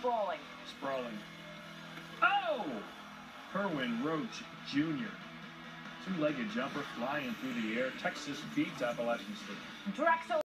sprawling. Sprawling. Oh! Kerwin Roach Jr. Two-legged jumper flying through the air. Texas beats Appalachian State. Drexel